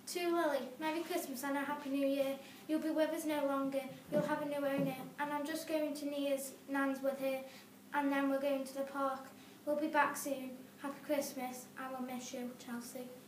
To Lily, Merry Christmas and a Happy New Year. You'll be with us no longer. You'll have a new owner. And I'm just going to Nia's nan's with her. And then we're going to the park. We'll be back soon. Happy Christmas. I will miss you, Chelsea.